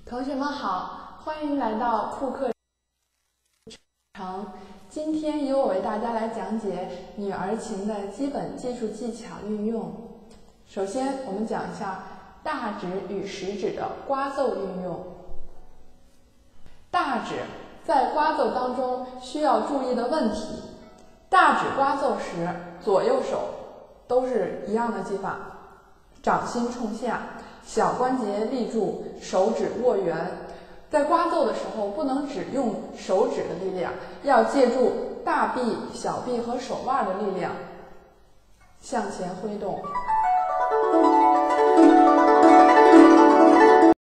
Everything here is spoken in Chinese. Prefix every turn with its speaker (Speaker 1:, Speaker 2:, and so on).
Speaker 1: 同学们好，欢迎来到库克城。今天由我为大家来讲解女儿情的基本技术技巧运用。首先，我们讲一下大指与食指的刮奏运用。大指在刮奏当中需要注意的问题：大指刮奏时，左右手都是一样的技法，掌心冲下，小关节立住，手指握圆。在刮奏的时候，不能只用手指的力量，要借助大臂、小臂和手腕的力量向前挥动。